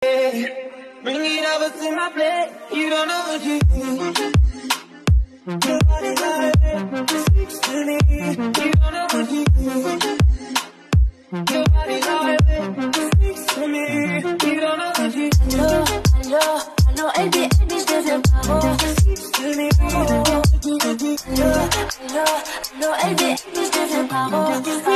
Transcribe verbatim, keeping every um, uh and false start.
Bring it over to my plate. You don't know what you do. Your body like speaks to me. You don't know what you do. Your body like speaks to me. You don't know what you do. Allo, allo, allo, baby, baby, je deviens paro. Speaks to me. Allo, allo, allo, baby, baby, je deviens paro.